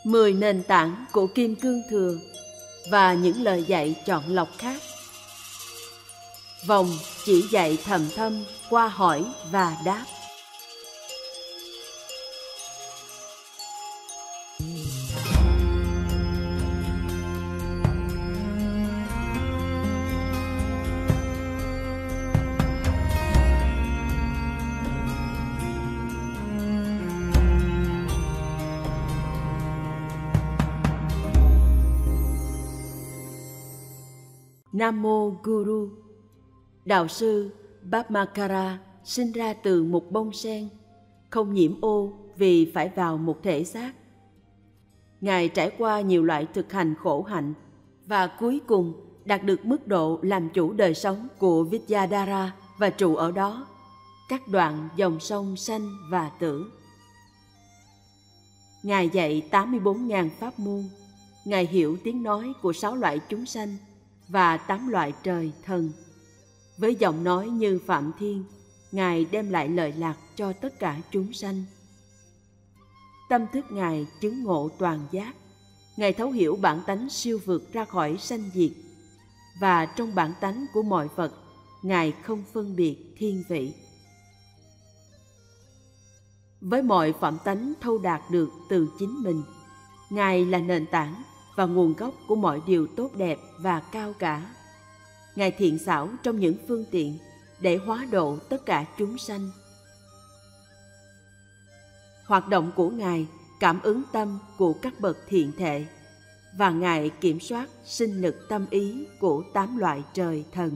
10 nền tảng của Kim Cương Thừa và những lời dạy chọn lọc khác. Vòng chỉ dạy thầm thâm qua hỏi và đáp. Nam Mô Guru. Đạo sư Bhadmakara sinh ra từ một bông sen, không nhiễm ô vì phải vào một thể xác. Ngài trải qua nhiều loại thực hành khổ hạnh và cuối cùng đạt được mức độ làm chủ đời sống của Vidyadhara và trụ ở đó, cắt đoạn dòng sông sanh và tử. Ngài dạy 84.000 pháp môn. Ngài hiểu tiếng nói của 6 loại chúng sanh và 8 loại trời thần. Với giọng nói như Phạm Thiên, Ngài đem lại lợi lạc cho tất cả chúng sanh. Tâm thức Ngài chứng ngộ toàn giác. Ngài thấu hiểu bản tánh siêu vượt ra khỏi sanh diệt. Và trong bản tánh của mọi vật, Ngài không phân biệt thiên vị. Với mọi phẩm tánh thâu đạt được từ chính mình, Ngài là nền tảng và nguồn gốc của mọi điều tốt đẹp và cao cả. Ngài thiện xảo trong những phương tiện để hóa độ tất cả chúng sanh. Hoạt động của Ngài cảm ứng tâm của các bậc thiện thệ, và Ngài kiểm soát sinh lực tâm ý của 8 loại trời thần.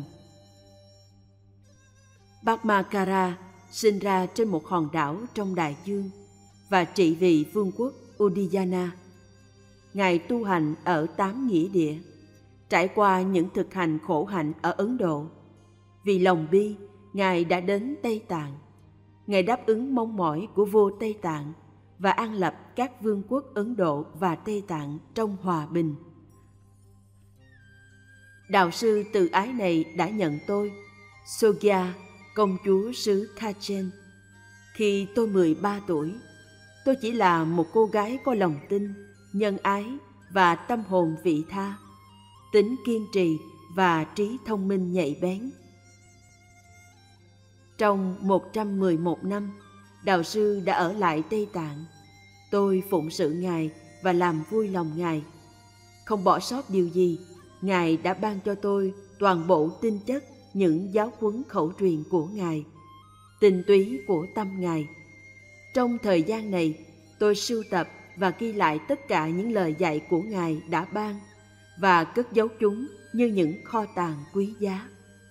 Bhadmakara sinh ra trên một hòn đảo trong đại dương và trị vì vương quốc Udiyana. Ngài tu hành ở 8 nghĩa địa, trải qua những thực hành khổ hạnh ở Ấn Độ. Vì lòng bi, Ngài đã đến Tây Tạng. Ngài đáp ứng mong mỏi của vua Tây Tạng và an lập các vương quốc Ấn Độ và Tây Tạng trong hòa bình. Đạo sư từ ái này đã nhận tôi, Sogya, công chúa xứ Kachen. Khi tôi 13 tuổi, tôi chỉ là một cô gái có lòng tin, nhân ái và tâm hồn vị tha, tính kiên trì và trí thông minh nhạy bén. Trong 111 năm, đạo sư đã ở lại Tây Tạng. Tôi phụng sự Ngài và làm vui lòng Ngài. Không bỏ sót điều gì, Ngài đã ban cho tôi toàn bộ tinh chất những giáo huấn khẩu truyền của Ngài, tinh túy của tâm Ngài. Trong thời gian này, tôi sưu tập và ghi lại tất cả những lời dạy của Ngài đã ban và cất giấu chúng như những kho tàng quý giá.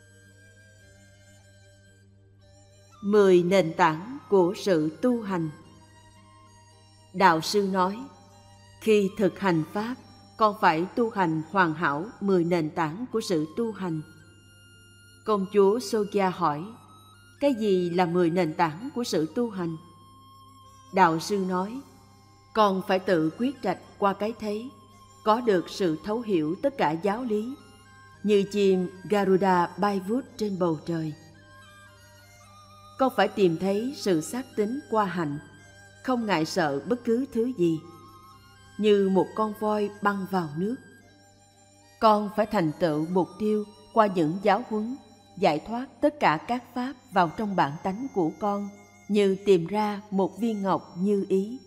10 nền tảng của sự tu hành. Đạo sư nói, khi thực hành Pháp, con phải tu hành hoàn hảo 10 nền tảng của sự tu hành. Công chúa Sogya hỏi, cái gì là 10 nền tảng của sự tu hành? Đạo sư nói, con phải tự quyết trạch qua cái thấy, có được sự thấu hiểu tất cả giáo lý, như chim Garuda bay vút trên bầu trời. Con phải tìm thấy sự xác tín qua hạnh, không ngại sợ bất cứ thứ gì, như một con voi băng vào nước. Con phải thành tựu mục tiêu qua những giáo huấn, giải thoát tất cả các pháp vào trong bản tánh của con, như tìm ra một viên ngọc như ý.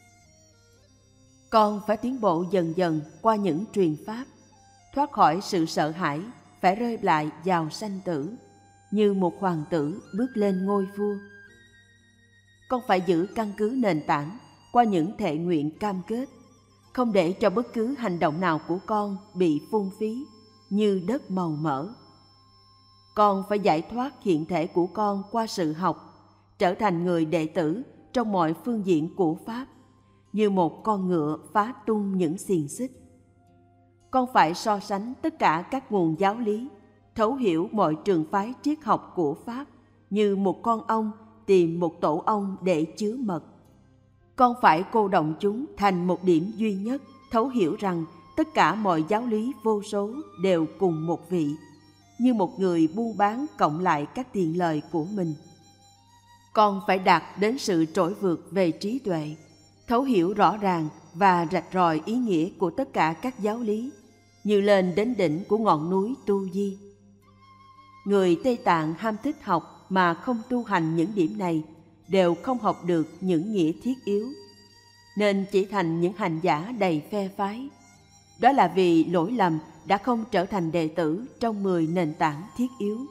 Con phải tiến bộ dần dần qua những truyền pháp, thoát khỏi sự sợ hãi phải rơi lại vào sanh tử, như một hoàng tử bước lên ngôi vua. Con phải giữ căn cứ nền tảng qua những thệ nguyện cam kết, không để cho bất cứ hành động nào của con bị phung phí, như đất màu mỡ. Con phải giải thoát hiện thể của con qua sự học, trở thành người đệ tử trong mọi phương diện của Pháp, như một con ngựa phá tung những xiềng xích. Con phải so sánh tất cả các nguồn giáo lý, thấu hiểu mọi trường phái triết học của Pháp, như một con ong tìm một tổ ong để chứa mật. Con phải cô động chúng thành một điểm duy nhất, thấu hiểu rằng tất cả mọi giáo lý vô số đều cùng một vị, như một người buôn bán cộng lại các tiền lời của mình. Con phải đạt đến sự trỗi vượt về trí tuệ, thấu hiểu rõ ràng và rạch ròi ý nghĩa của tất cả các giáo lý, như lên đến đỉnh của ngọn núi Tu Di. Người Tây Tạng ham thích học mà không tu hành những điểm này đều không học được những nghĩa thiết yếu, nên chỉ thành những hành giả đầy phe phái. Đó là vì lỗi lầm đã không trở thành đệ tử trong 10 nền tảng thiết yếu.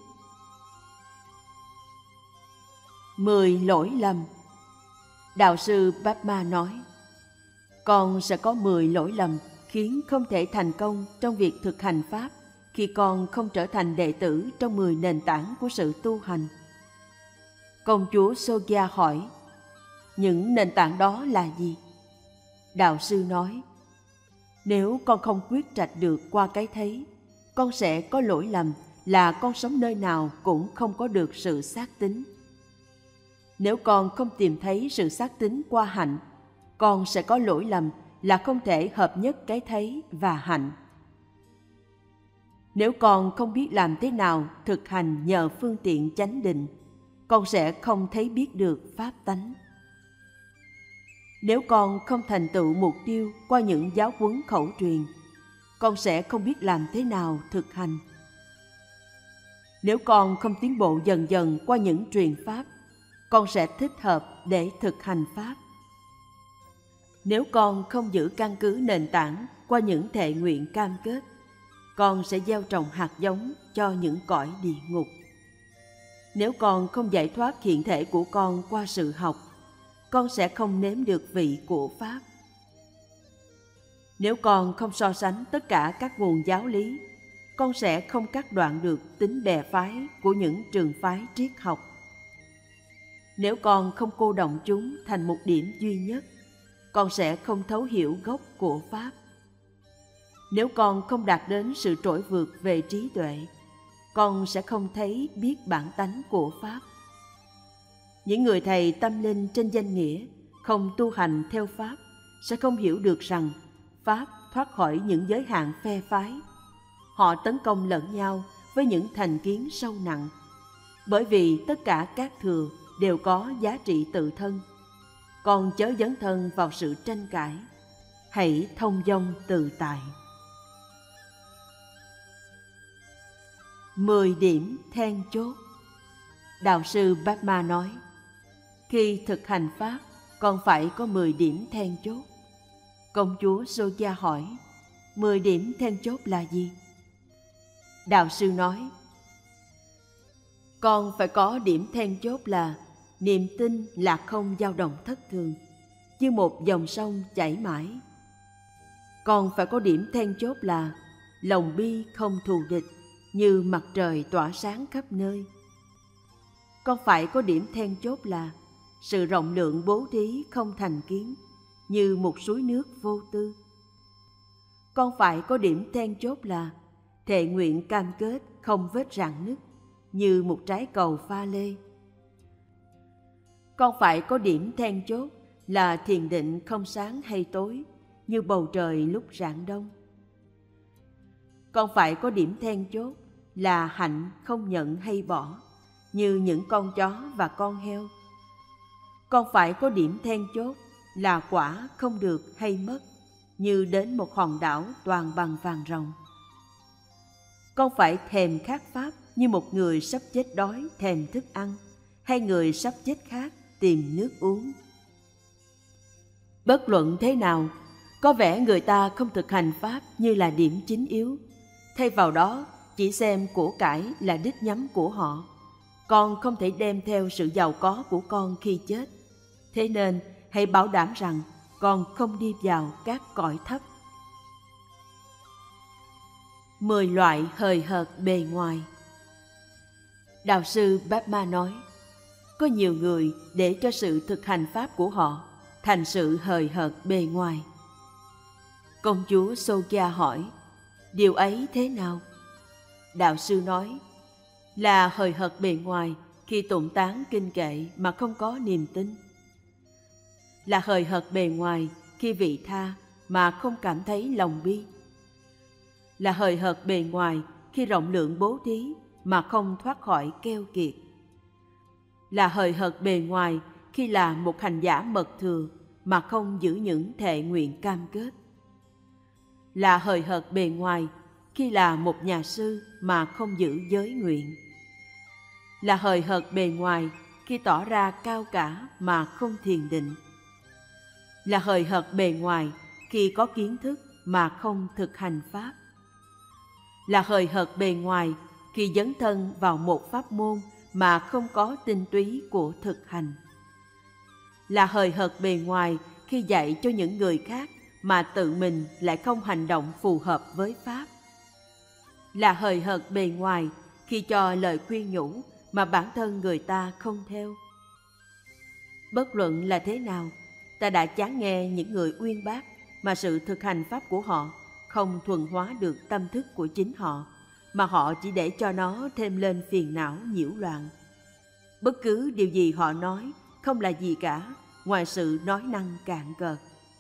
10 lỗi lầm. Đạo sư Bapma nói, con sẽ có 10 lỗi lầm khiến không thể thành công trong việc thực hành Pháp khi con không trở thành đệ tử trong 10 nền tảng của sự tu hành. Công chúa Sogya hỏi, những nền tảng đó là gì? Đạo sư nói, nếu con không quyết trạch được qua cái thấy, con sẽ có lỗi lầm là con sống nơi nào cũng không có được sự xác tín. Nếu con không tìm thấy sự xác tín qua hạnh, con sẽ có lỗi lầm là không thể hợp nhất cái thấy và hạnh. Nếu con không biết làm thế nào thực hành nhờ phương tiện chánh định, con sẽ không thấy biết được pháp tánh. Nếu con không thành tựu mục tiêu qua những giáo huấn khẩu truyền, con sẽ không biết làm thế nào thực hành. Nếu con không tiến bộ dần dần qua những truyền pháp, con sẽ thích hợp để thực hành pháp. Nếu con không giữ căn cứ nền tảng qua những thệ nguyện cam kết, con sẽ gieo trồng hạt giống cho những cõi địa ngục. Nếu con không giải thoát hiện thể của con qua sự học, con sẽ không nếm được vị của Pháp. Nếu con không so sánh tất cả các nguồn giáo lý, con sẽ không cắt đoạn được tính bè phái của những trường phái triết học. Nếu con không cô động chúng thành một điểm duy nhất, con sẽ không thấu hiểu gốc của Pháp. Nếu con không đạt đến sự trỗi vượt về trí tuệ, con sẽ không thấy biết bản tánh của Pháp. Những người thầy tâm linh trên danh nghĩa không tu hành theo Pháp sẽ không hiểu được rằng Pháp thoát khỏi những giới hạn phe phái. Họ tấn công lẫn nhau với những thành kiến sâu nặng, bởi vì tất cả các thừa đều có giá trị tự thân. Con chớ dấn thân vào sự tranh cãi, hãy thông dong tự tại. 10 điểm then chốt. Đạo sư Bapma nói, khi thực hành Pháp, con phải có 10 điểm then chốt. Công chúa Sogya hỏi, 10 điểm then chốt là gì? Đạo sư nói, con phải có điểm then chốt là niềm tin là không dao động thất thường, như một dòng sông chảy mãi. Con phải có điểm then chốt là lòng bi không thù địch, như mặt trời tỏa sáng khắp nơi. Con phải có điểm then chốt là sự rộng lượng bố thí không thành kiến, như một suối nước vô tư. Con phải có điểm then chốt là thệ nguyện cam kết không vết rạn nứt, như một trái cầu pha lê. Con phải có điểm then chốt là thiền định không sáng hay tối, như bầu trời lúc rạng đông. Con phải có điểm then chốt là hạnh không nhận hay bỏ, như những con chó và con heo. Con phải có điểm then chốt là quả không được hay mất, như đến một hòn đảo toàn bằng vàng ròng. Con phải thèm khát Pháp như một người sắp chết đói thèm thức ăn, hay người sắp chết khát tìm nước uống. Bất luận thế nào, có vẻ người ta không thực hành Pháp như là điểm chính yếu. Thay vào đó, chỉ xem của cải là đích nhắm của họ. Con không thể đem theo sự giàu có của con khi chết. Thế nên, hãy bảo đảm rằng con không đi vào các cõi thấp. 10 loại hời hợt bề ngoài. Đạo sư Bapma nói, có nhiều người để cho sự thực hành Pháp của họ thành sự hời hợt bề ngoài. Công chúa Sogya hỏi, điều ấy thế nào? Đạo sư nói, là hời hợt bề ngoài khi tụng tán kinh kệ mà không có niềm tin. Là hời hợt bề ngoài khi vị tha mà không cảm thấy lòng bi. Là hời hợt bề ngoài khi rộng lượng bố thí mà không thoát khỏi keo kiệt. Là hời hợt bề ngoài khi là một hành giả mật thừa mà không giữ những thệ nguyện cam kết. Là hời hợt bề ngoài khi là một nhà sư mà không giữ giới nguyện. Là hời hợt bề ngoài khi tỏ ra cao cả mà không thiền định. Là hời hợt bề ngoài khi có kiến thức mà không thực hành pháp. Là hời hợt bề ngoài khi dấn thân vào một pháp môn mà không có tinh túy của thực hành. Là hời hợt bề ngoài khi dạy cho những người khác mà tự mình lại không hành động phù hợp với pháp. Là hời hợt bề ngoài khi cho lời khuyên nhủ mà bản thân người ta không theo. Bất luận là thế nào, ta đã chán nghe những người uyên bác mà sự thực hành pháp của họ không thuần hóa được tâm thức của chính họ, mà họ chỉ để cho nó thêm lên phiền não nhiễu loạn. Bất cứ điều gì họ nói không là gì cả ngoài sự nói năng cạn cợt.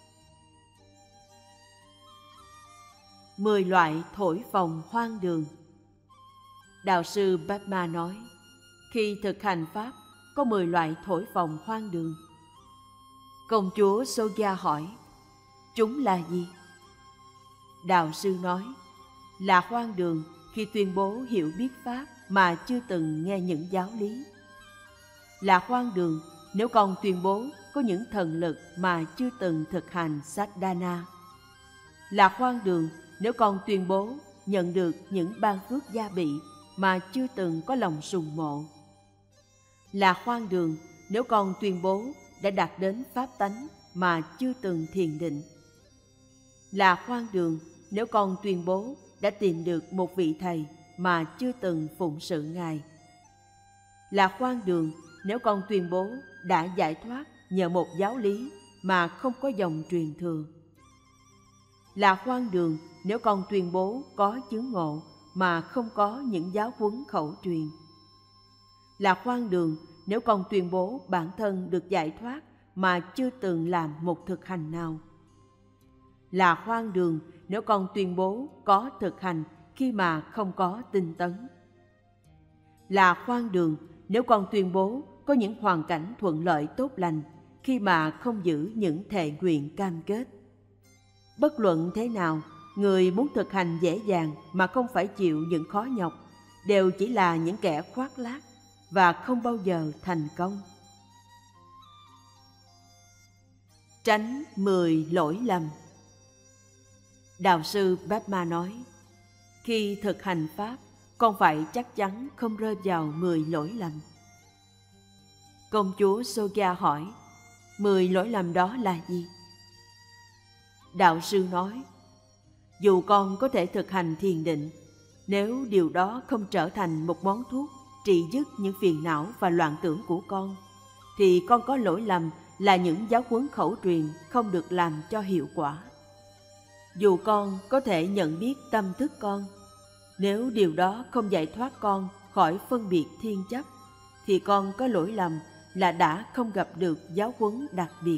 10 loại thổi phồng hoang đường. Đạo sư Bhatma nói, khi thực hành pháp có 10 loại thổi phồng hoang đường. Công chúa Soja hỏi, chúng là gì? Đạo sư nói, là hoang đường khi tuyên bố hiểu biết pháp mà chưa từng nghe những giáo lý. Là hoang đường nếu con tuyên bố có những thần lực mà chưa từng thực hành sadhana. Là hoang đường nếu con tuyên bố nhận được những ban phước gia bị mà chưa từng có lòng sùng mộ. Là hoang đường nếu con tuyên bố đã đạt đến pháp tánh mà chưa từng thiền định. Là hoang đường nếu con tuyên bố đã tìm được một vị thầy mà chưa từng phụng sự Ngài. Là hoang đường nếu con tuyên bố đã giải thoát nhờ một giáo lý mà không có dòng truyền thừa. Là hoang đường nếu con tuyên bố có chứng ngộ mà không có những giáo huấn khẩu truyền. Là hoang đường nếu con tuyên bố bản thân được giải thoát mà chưa từng làm một thực hành nào. Là hoang đường nếu con tuyên bố có thực hành khi mà không có tinh tấn. Là hoang đường nếu con tuyên bố có những hoàn cảnh thuận lợi tốt lành khi mà không giữ những thệ nguyện cam kết. Bất luận thế nào, người muốn thực hành dễ dàng mà không phải chịu những khó nhọc đều chỉ là những kẻ khoác lác và không bao giờ thành công. Tránh 10 lỗi lầm. Đạo sư Bhatma nói, khi thực hành pháp, con phải chắc chắn không rơi vào 10 lỗi lầm. Công chúa Soja hỏi, 10 lỗi lầm đó là gì? Đạo sư nói, dù con có thể thực hành thiền định, nếu điều đó không trở thành một món thuốc trị dứt những phiền não và loạn tưởng của con, thì con có lỗi lầm là những giáo huấn khẩu truyền không được làm cho hiệu quả. Dù con có thể nhận biết tâm thức con, nếu điều đó không giải thoát con khỏi phân biệt thiên chấp, thì con có lỗi lầm là đã không gặp được giáo huấn đặc biệt.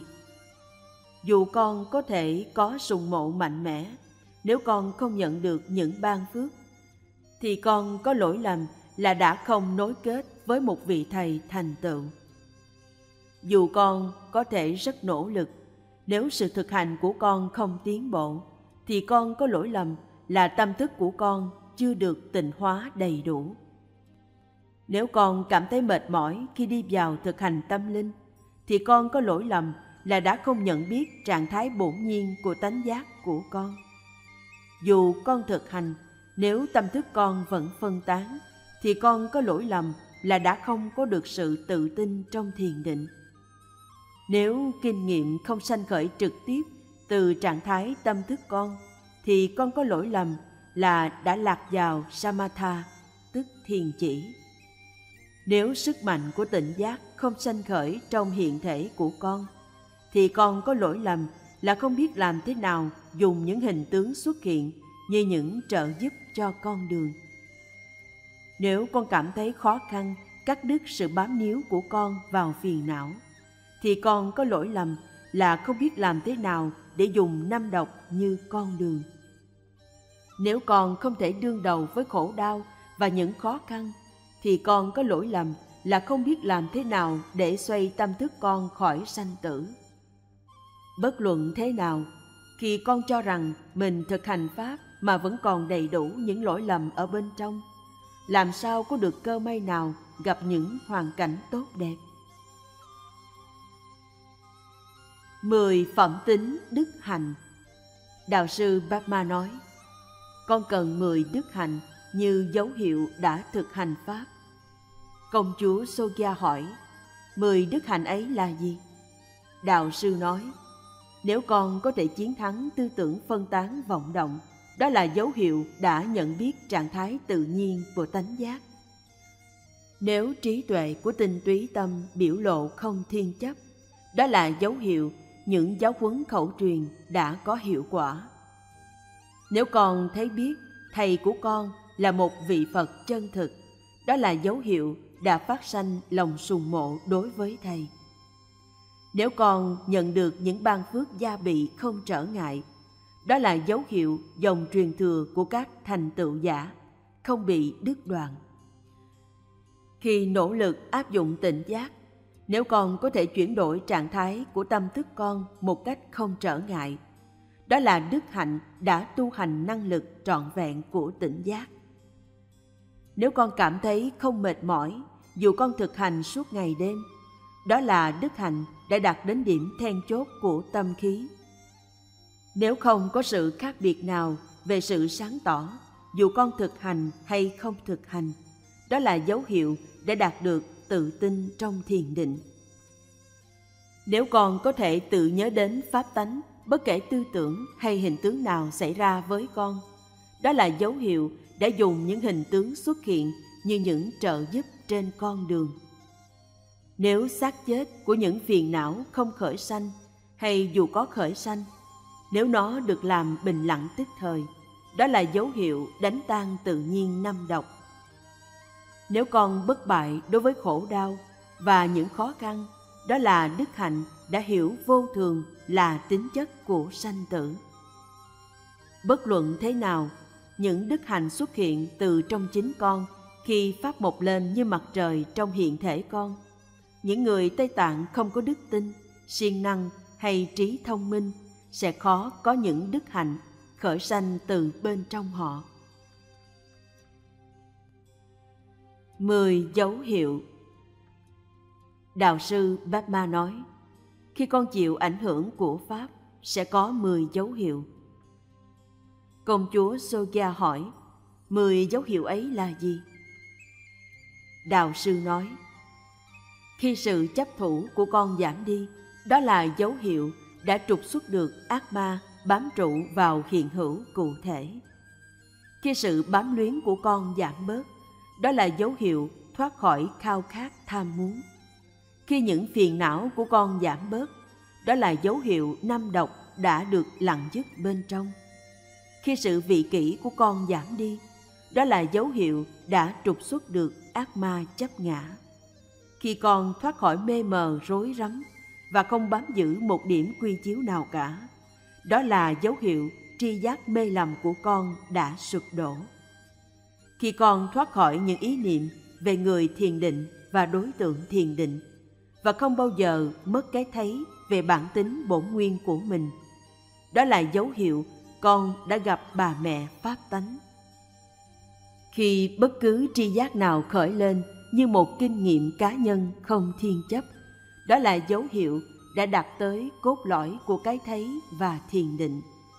Dù con có thể có sùng mộ mạnh mẽ, nếu con không nhận được những ban phước, thì con có lỗi lầm là đã không nối kết với một vị thầy thành tựu. Dù con có thể rất nỗ lực, nếu sự thực hành của con không tiến bộ, thì con có lỗi lầm là tâm thức của con chưa được tịnh hóa đầy đủ. Nếu con cảm thấy mệt mỏi khi đi vào thực hành tâm linh, thì con có lỗi lầm là đã không nhận biết trạng thái bổn nhiên của tánh giác của con. Dù con thực hành, nếu tâm thức con vẫn phân tán, thì con có lỗi lầm là đã không có được sự tự tin trong thiền định. Nếu kinh nghiệm không sanh khởi trực tiếp từ trạng thái tâm thức con, thì con có lỗi lầm là đã lạc vào samatha, tức thiền chỉ. Nếu sức mạnh của tịnh giác không sanh khởi trong hiện thể của con, thì con có lỗi lầm là không biết làm thế nào dùng những hình tướng xuất hiện như những trợ giúp cho con đường. Nếu con cảm thấy khó khăn cắt đứt sự bám níu của con vào phiền não, thì con có lỗi lầm là không biết làm thế nào để dùng năm độc như con đường. Nếu con không thể đương đầu với khổ đau và những khó khăn, thì con có lỗi lầm là không biết làm thế nào để xoay tâm thức con khỏi sanh tử. Bất luận thế nào, khi con cho rằng mình thực hành Pháp mà vẫn còn đầy đủ những lỗi lầm ở bên trong, làm sao có được cơ may nào gặp những hoàn cảnh tốt đẹp? 10 phẩm tính đức hạnh. Đạo sư Bama nói, con cần 10 đức hạnh như dấu hiệu đã thực hành Pháp. Công chúa Sogya hỏi, 10 đức hạnh ấy là gì? Đạo sư nói, nếu con có thể chiến thắng tư tưởng phân tán vọng động, đó là dấu hiệu đã nhận biết trạng thái tự nhiên của tánh giác. Nếu trí tuệ của tinh túy tâm biểu lộ không thiên chấp, đó là dấu hiệu những giáo huấn khẩu truyền đã có hiệu quả. Nếu con thấy biết thầy của con là một vị Phật chân thực, đó là dấu hiệu đã phát sanh lòng sùng mộ đối với thầy. Nếu con nhận được những ban phước gia bị không trở ngại, đó là dấu hiệu dòng truyền thừa của các thành tựu giả không bị đứt đoạn. Khi nỗ lực áp dụng tịnh giác, nếu con có thể chuyển đổi trạng thái của tâm thức con một cách không trở ngại, đó là đức hạnh đã tu hành năng lực trọn vẹn của tịnh giác. Nếu con cảm thấy không mệt mỏi dù con thực hành suốt ngày đêm, đó là đức hạnh đã đạt đến điểm then chốt của tâm khí. Nếu không có sự khác biệt nào về sự sáng tỏ, dù con thực hành hay không thực hành, đó là dấu hiệu để đạt được tự tin trong thiền định. Nếu con có thể tự nhớ đến pháp tánh, bất kể tư tưởng hay hình tướng nào xảy ra với con, đó là dấu hiệu đã dùng những hình tướng xuất hiện như những trợ giúp trên con đường. Nếu xác chết của những phiền não không khởi sanh, hay dù có khởi sanh, nếu nó được làm bình lặng tức thời, đó là dấu hiệu đánh tan tự nhiên năm độc. Nếu con bất bại đối với khổ đau và những khó khăn, đó là đức hạnh đã hiểu vô thường là tính chất của sanh tử. Bất luận thế nào, những đức hạnh xuất hiện từ trong chính con khi phát mộc lên như mặt trời trong hiện thể con. Những người Tây Tạng không có đức tin, siêng năng hay trí thông minh sẽ khó có những đức hạnh khởi sanh từ bên trong họ. 10 dấu hiệu. Đạo sư Bama nói, khi con chịu ảnh hưởng của Pháp, sẽ có 10 dấu hiệu. Công chúa Sogya hỏi, 10 dấu hiệu ấy là gì? Đạo sư nói, khi sự chấp thủ của con giảm đi, đó là dấu hiệu đã trục xuất được ác ma bám trụ vào hiện hữu cụ thể. Khi sự bám luyến của con giảm bớt, đó là dấu hiệu thoát khỏi khao khát tham muốn. Khi những phiền não của con giảm bớt, đó là dấu hiệu năm độc đã được lặng dứt bên trong. Khi sự vị kỷ của con giảm đi, đó là dấu hiệu đã trục xuất được ác ma chấp ngã. Khi con thoát khỏi mê mờ rối rắm và không bám giữ một điểm quy chiếu nào cả, đó là dấu hiệu tri giác mê lầm của con đã sụp đổ. Khi con thoát khỏi những ý niệm về người thiền định và đối tượng thiền định, và không bao giờ mất cái thấy về bản tính bổn nguyên của mình, đó là dấu hiệu con đã gặp bà mẹ Pháp tánh. Khi bất cứ tri giác nào khởi lên như một kinh nghiệm cá nhân không thiên chấp, đó là dấu hiệu đã đạt tới cốt lõi của cái thấy và thiền định.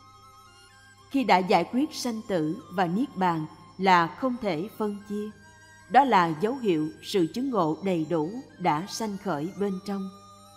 Khi đã giải quyết sanh tử và niết bàn là không thể phân chia, đó là dấu hiệu sự chứng ngộ đầy đủ đã sanh khởi bên trong.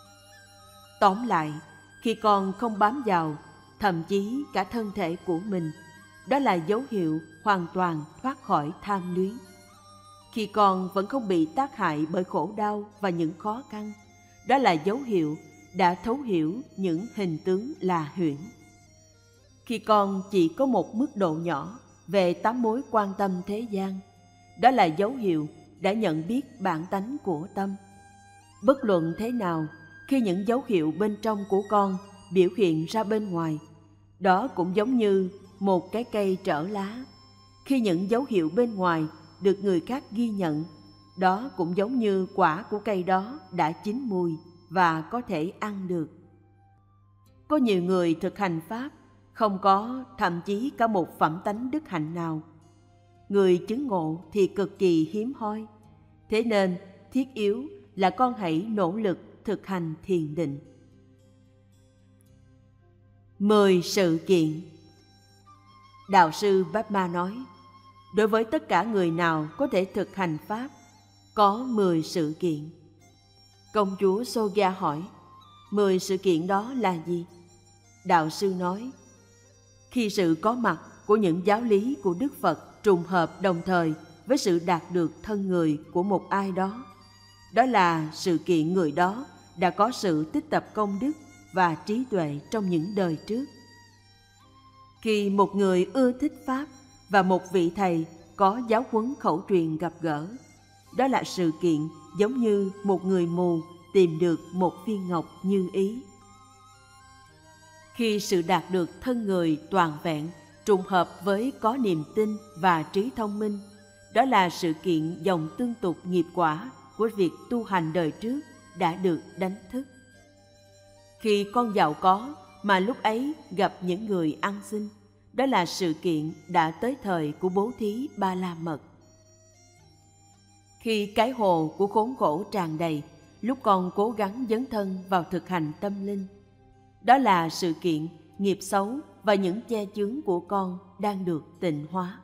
Tóm lại, khi con không bám vào, thậm chí cả thân thể của mình, đó là dấu hiệu hoàn toàn thoát khỏi tham luyến. Khi con vẫn không bị tác hại bởi khổ đau và những khó khăn, đó là dấu hiệu đã thấu hiểu những hình tướng là huyễn. Khi con chỉ có một mức độ nhỏ về 8 mối quan tâm thế gian, đó là dấu hiệu đã nhận biết bản tánh của tâm. Bất luận thế nào, khi những dấu hiệu bên trong của con biểu hiện ra bên ngoài, đó cũng giống như một cái cây trở lá. Khi những dấu hiệu bên ngoài được người khác ghi nhận, đó cũng giống như quả của cây đó đã chín mùi và có thể ăn được. Có nhiều người thực hành Pháp, không có thậm chí cả một phẩm tánh đức hạnh nào. Người chứng ngộ thì cực kỳ hiếm hoi. Thế nên thiết yếu là con hãy nỗ lực thực hành thiền định. 10 sự kiện. Đạo sư Bát-ma nói, đối với tất cả người nào có thể thực hành Pháp, có 10 sự kiện. Công chúa Soga hỏi, 10 sự kiện đó là gì? Đạo sư nói, khi sự có mặt của những giáo lý của Đức Phật trùng hợp đồng thời với sự đạt được thân người của một ai đó, đó là sự kiện người đó đã có sự tích tập công đức và trí tuệ trong những đời trước. Khi một người ưa thích Pháp và một vị thầy có giáo huấn khẩu truyền gặp gỡ, đó là sự kiện giống như một người mù tìm được một viên ngọc như ý. Khi sự đạt được thân người toàn vẹn trùng hợp với có niềm tin và trí thông minh, đó là sự kiện dòng tương tục nghiệp quả của việc tu hành đời trước đã được đánh thức. Khi con giàu có mà lúc ấy gặp những người ăn xin, đó là sự kiện đã tới thời của bố thí Ba La Mật. Khi cái hồ của khốn khổ tràn đầy, lúc con cố gắng dấn thân vào thực hành tâm linh, đó là sự kiện nghiệp xấu và những che chướng của con đang được tịnh hóa.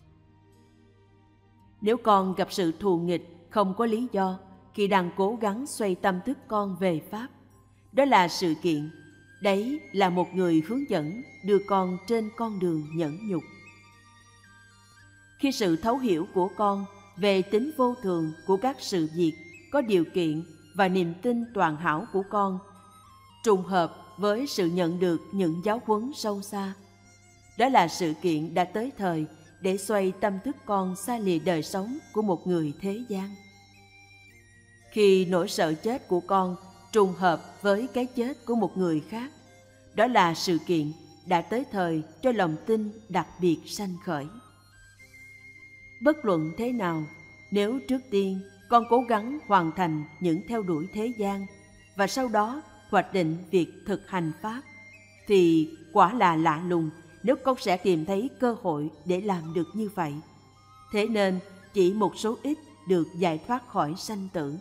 Nếu con gặp sự thù nghịch không có lý do khi đang cố gắng xoay tâm thức con về Pháp, đó là sự kiện, đấy là một người hướng dẫn đưa con trên con đường nhẫn nhục. Khi sự thấu hiểu của con về tính vô thường của các sự việc có điều kiện và niềm tin toàn hảo của con trùng hợp với sự nhận được những giáo huấn sâu xa, đó là sự kiện đã tới thời để xoay tâm thức con xa lìa đời sống của một người thế gian. Khi nỗi sợ chết của con trùng hợp với cái chết của một người khác, đó là sự kiện đã tới thời cho lòng tin đặc biệt sanh khởi. Bất luận thế nào, nếu trước tiên con cố gắng hoàn thành những theo đuổi thế gian và sau đó hoạch định việc thực hành Pháp, thì quả là lạ lùng nếu con sẽ tìm thấy cơ hội để làm được như vậy. Thế nên chỉ một số ít được giải thoát khỏi sanh tử.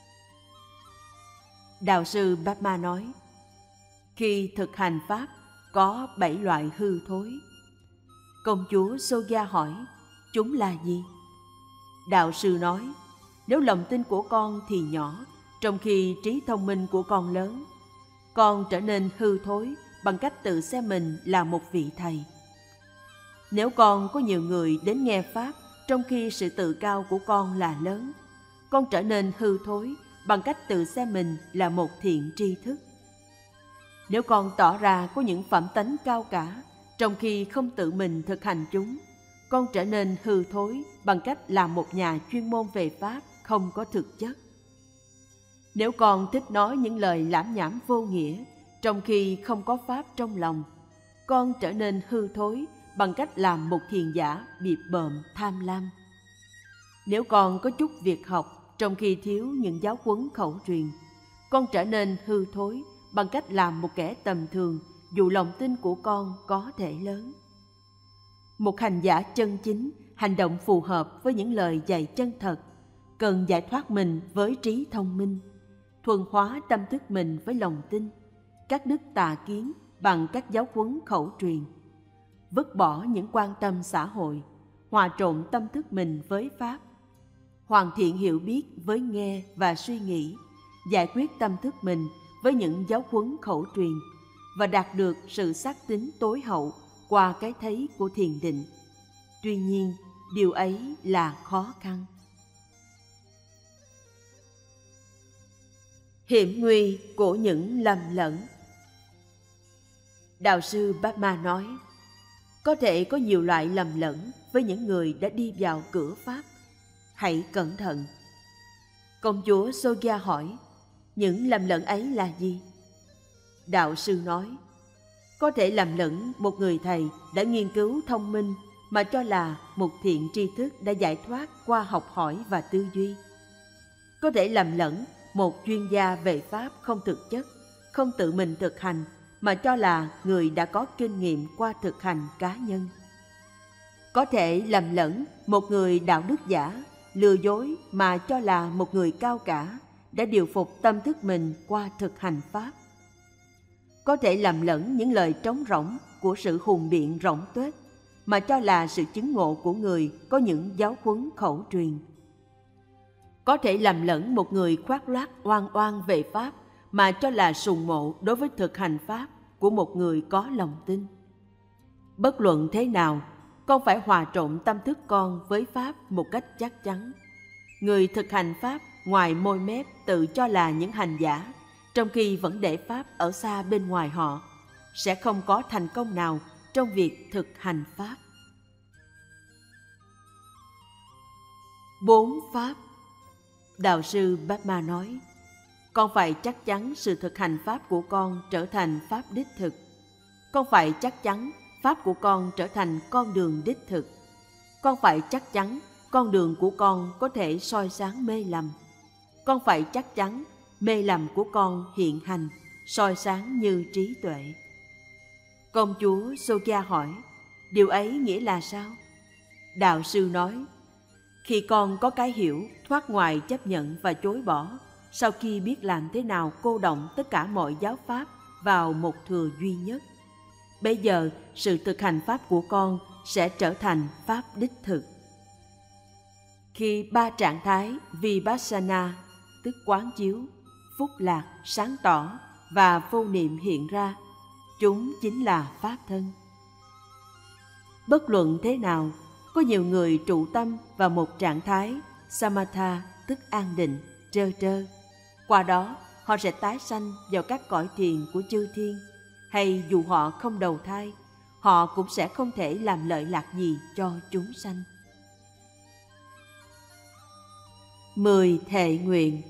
Đạo sư Bát-ma nói, khi thực hành Pháp có 7 loại hư thối. Công chúa Soga hỏi, chúng là gì? Đạo sư nói, nếu lòng tin của con thì nhỏ, trong khi trí thông minh của con lớn, con trở nên hư thối bằng cách tự xem mình là một vị thầy. Nếu con có nhiều người đến nghe Pháp, trong khi sự tự cao của con là lớn, con trở nên hư thối bằng cách tự xem mình là một thiện tri thức. Nếu con tỏ ra có những phẩm tánh cao cả, trong khi không tự mình thực hành chúng, con trở nên hư thối bằng cách làm một nhà chuyên môn về Pháp không có thực chất. Nếu con thích nói những lời lảm nhảm vô nghĩa, trong khi không có Pháp trong lòng, con trở nên hư thối bằng cách làm một thiền giả bịp bợm tham lam. Nếu con có chút việc học, trong khi thiếu những giáo huấn khẩu truyền, con trở nên hư thối bằng cách làm một kẻ tầm thường dù lòng tin của con có thể lớn. Một hành giả chân chính hành động phù hợp với những lời dạy chân thật, cần giải thoát mình với trí thông minh, thuần hóa tâm thức mình với lòng tin, các đức tà kiến bằng các giáo huấn khẩu truyền, vứt bỏ những quan tâm xã hội, hòa trộn tâm thức mình với Pháp, hoàn thiện hiểu biết với nghe và suy nghĩ, giải quyết tâm thức mình với những giáo huấn khẩu truyền và đạt được sự xác tín tối hậu qua cái thấy của thiền định. Tuy nhiên, điều ấy là khó khăn. Hiểm nguy của những lầm lẫn. Đạo sư Bát-ma nói, có thể có nhiều loại lầm lẫn với những người đã đi vào cửa Pháp. Hãy cẩn thận. Công chúa Soga hỏi, những lầm lẫn ấy là gì? Đạo sư nói, có thể lầm lẫn một người thầy đã nghiên cứu thông minh mà cho là một thiện tri thức đã giải thoát qua học hỏi và tư duy. Có thể lầm lẫn một chuyên gia về Pháp không thực chất, không tự mình thực hành mà cho là người đã có kinh nghiệm qua thực hành cá nhân. Có thể lầm lẫn một người đạo đức giả, lừa dối mà cho là một người cao cả đã điều phục tâm thức mình qua thực hành Pháp. Có thể lầm lẫn những lời trống rỗng của sự hùng biện rỗng tuếch mà cho là sự chứng ngộ của người có những giáo huấn khẩu truyền. Có thể lầm lẫn một người khoác lác oan oan về Pháp mà cho là sùng mộ đối với thực hành Pháp của một người có lòng tin. Bất luận thế nào, con phải hòa trộn tâm thức con với Pháp một cách chắc chắn. Người thực hành Pháp ngoài môi mép tự cho là những hành giả, trong khi vẫn để Pháp ở xa bên ngoài họ, sẽ không có thành công nào trong việc thực hành Pháp. 4 Pháp. Đạo sư Bátma nói, con phải chắc chắn sự thực hành Pháp của con trở thành Pháp đích thực. Con phải chắc chắn Pháp của con trở thành con đường đích thực. Con phải chắc chắn con đường của con có thể soi sáng mê lầm. Con phải chắc chắn mê lầm của con hiện hành, soi sáng như trí tuệ. Công chúa Sokya hỏi, điều ấy nghĩa là sao? Đạo sư nói, khi con có cái hiểu thoát ngoài chấp nhận và chối bỏ, sau khi biết làm thế nào cô động tất cả mọi giáo pháp vào một thừa duy nhất, bây giờ sự thực hành Pháp của con sẽ trở thành Pháp đích thực. Khi 3 trạng thái Vipassana, tức quán chiếu, phúc lạc, sáng tỏ và vô niệm hiện ra, chúng chính là Pháp thân. Bất luận thế nào, có nhiều người trụ tâm vào một trạng thái Samatha, tức an định, trơ trơ. Qua đó, họ sẽ tái sanh vào các cõi thiền của chư thiên, hay dù họ không đầu thai, họ cũng sẽ không thể làm lợi lạc gì cho chúng sanh. 10 thệ nguyện.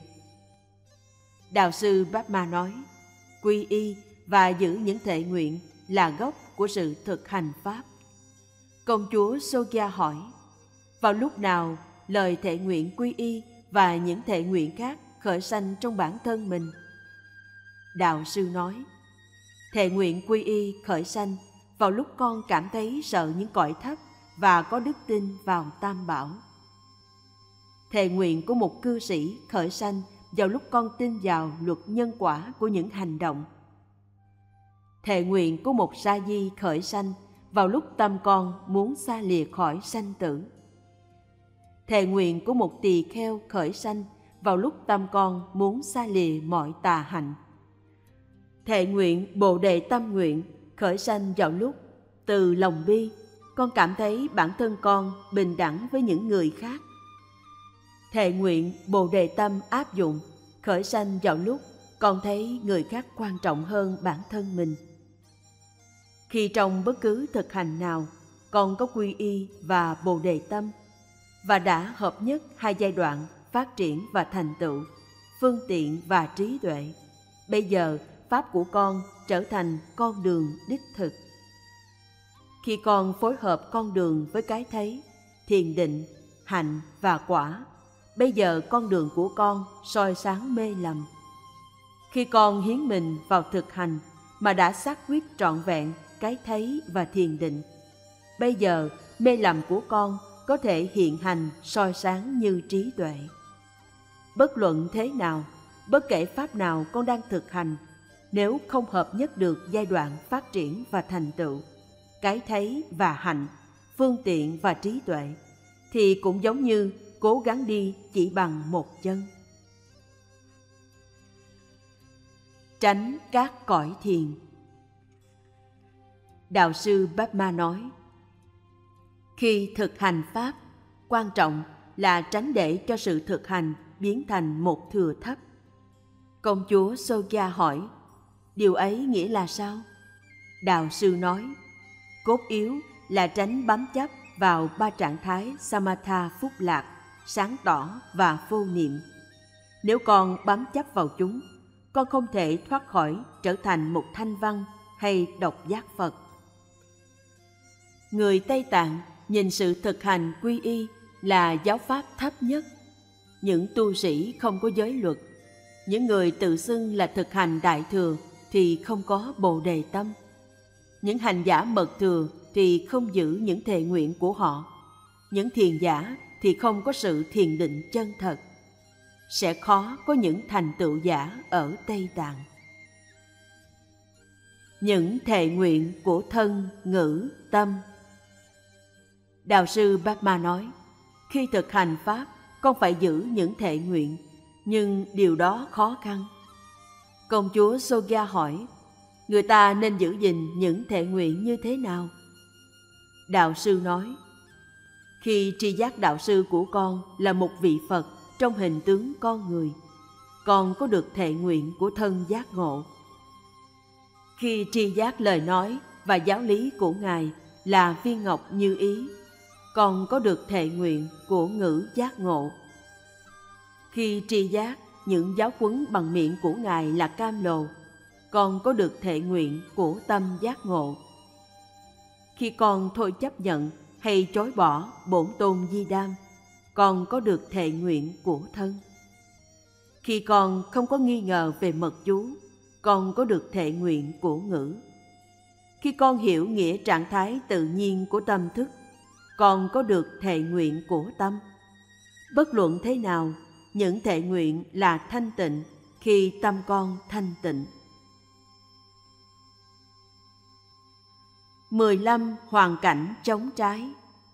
Đạo sư Bátma nói, quy y và giữ những thệ nguyện là gốc của sự thực hành Pháp. Công chúa Sokya hỏi, vào lúc nào lời thệ nguyện quy y và những thệ nguyện khác khởi sanh trong bản thân mình? Đạo sư nói, thệ nguyện quy y khởi sanh vào lúc con cảm thấy sợ những cõi thấp và có đức tin vào Tam Bảo. Thệ nguyện của một cư sĩ khởi sanh vào lúc con tin vào luật nhân quả của những hành động. Thệ nguyện của một sa di khởi sanh vào lúc tâm con muốn xa lìa khỏi sanh tử. Thệ nguyện của một tỳ kheo khởi sanh vào lúc tâm con muốn xa lìa mọi tà hạnh. Thệ nguyện Bồ Đề Tâm nguyện khởi sanh vào lúc từ lòng bi con cảm thấy bản thân con bình đẳng với những người khác. Thệ nguyện Bồ Đề Tâm áp dụng khởi sanh vào lúc con thấy người khác quan trọng hơn bản thân mình. Khi trong bất cứ thực hành nào con có quy y và Bồ Đề Tâm và đã hợp nhất hai giai đoạn phát triển và thành tựu, phương tiện và trí tuệ, bây giờ Pháp của con trở thành con đường đích thực. Khi con phối hợp con đường với cái thấy, thiền định, hạnh và quả, bây giờ con đường của con soi sáng mê lầm. Khi con hiến mình vào thực hành mà đã xác quyết trọn vẹn cái thấy và thiền định, bây giờ mê lầm của con có thể hiện hành soi sáng như trí tuệ. Bất luận thế nào, bất kể pháp nào con đang thực hành, nếu không hợp nhất được giai đoạn phát triển và thành tựu, cái thấy và hạnh, phương tiện và trí tuệ, thì cũng giống như cố gắng đi chỉ bằng một chân. Tránh các cõi thiền. Đạo sư Bátma nói, khi thực hành Pháp, quan trọng là tránh để cho sự thực hành biến thành một thừa thấp. Công chúa Sokya hỏi, điều ấy nghĩa là sao? Đạo sư nói, cốt yếu là tránh bám chấp vào 3 trạng thái Samatha phúc lạc, sáng tỏ và vô niệm. Nếu con bám chấp vào chúng, con không thể thoát khỏi trở thành một thanh văn hay độc giác Phật. Người Tây Tạng nhìn sự thực hành quy y là giáo pháp thấp nhất. Những tu sĩ không có giới luật, những người tự xưng là thực hành đại thừa thì không có Bồ Đề tâm. Những hành giả mật thừa thì không giữ những thệ nguyện của họ. Những thiền giả thì không có sự thiền định chân thật. Sẽ khó có những thành tựu giả ở Tây Tạng. Những thệ nguyện của thân, ngữ, tâm. Đạo sư Bát Ma nói, khi thực hành Pháp, con phải giữ những thệ nguyện, nhưng điều đó khó khăn. Công chúa Sogya hỏi, người ta nên giữ gìn những thệ nguyện như thế nào? Đạo sư nói, khi tri giác đạo sư của con là một vị Phật trong hình tướng con người, con có được thệ nguyện của thân giác ngộ. Khi tri giác lời nói và giáo lý của Ngài là viên ngọc như ý, con có được thệ nguyện của ngữ giác ngộ. Khi tri giác những giáo huấn bằng miệng của Ngài là cam lồ, con có được thệ nguyện của tâm giác ngộ. Khi con thôi chấp nhận hay chối bỏ bổn tôn Di Đam, con có được thệ nguyện của thân. Khi con không có nghi ngờ về mật chú, con có được thệ nguyện của ngữ. Khi con hiểu nghĩa trạng thái tự nhiên của tâm thức, con có được thệ nguyện của tâm. Bất luận thế nào, những thệ nguyện là thanh tịnh khi tâm con thanh tịnh. 15 hoàn cảnh chống trái.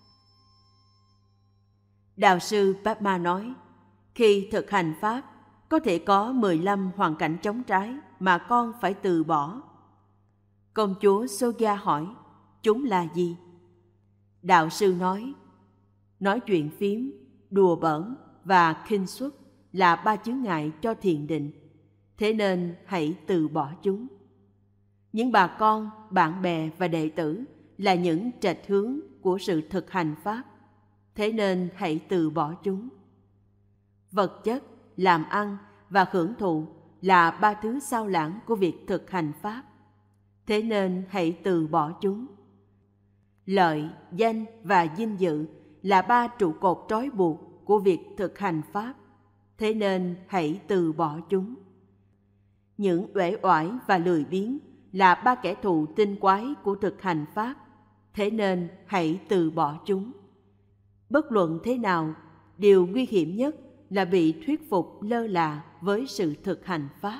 Đạo sư Bát Ma nói, khi thực hành Pháp, có thể có 15 hoàn cảnh chống trái mà con phải từ bỏ. Công chúa Sogya hỏi, chúng là gì? Đạo sư nói chuyện phiếm, đùa bỡn và khinh suất là 3 chướng ngại cho thiền định, thế nên hãy từ bỏ chúng. Những bà con, bạn bè và đệ tử là những trạch hướng của sự thực hành Pháp, thế nên hãy từ bỏ chúng. Vật chất, làm ăn và hưởng thụ là 3 thứ sao lãng của việc thực hành Pháp, thế nên hãy từ bỏ chúng. Lợi, danh và vinh dự là 3 trụ cột trói buộc của việc thực hành Pháp, thế nên hãy từ bỏ chúng. Những uể oải và lười biếng là 3 kẻ thù tinh quái của thực hành Pháp, thế nên hãy từ bỏ chúng. Bất luận thế nào, điều nguy hiểm nhất là bị thuyết phục lơ là với sự thực hành Pháp.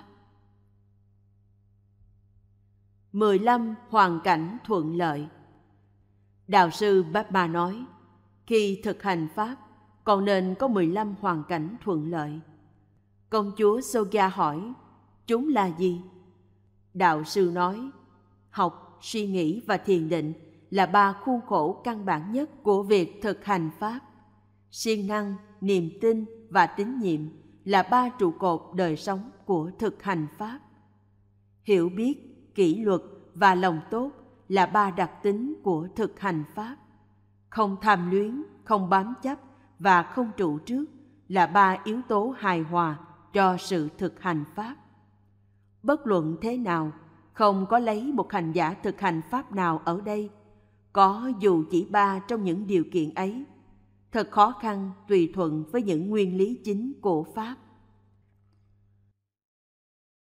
15 hoàn cảnh thuận lợi. Đạo sư Bát Ma nói, khi thực hành Pháp, còn nên có 15 hoàn cảnh thuận lợi. Công chúa Sogya hỏi, chúng là gì? Đạo sư nói, học, suy nghĩ và thiền định là 3 khuôn khổ căn bản nhất của việc thực hành Pháp. Siêng năng, niềm tin và tín nhiệm là 3 trụ cột đời sống của thực hành Pháp. Hiểu biết, kỷ luật và lòng tốt là 3 đặc tính của thực hành Pháp. Không tham luyến, không bám chấp và không trụ trước là 3 yếu tố hài hòa cho sự thực hành Pháp. Bất luận thế nào, không có lấy một hành giả thực hành Pháp nào ở đây có dù chỉ 3 trong những điều kiện ấy. Thật khó khăn tùy thuận với những nguyên lý chính của Pháp.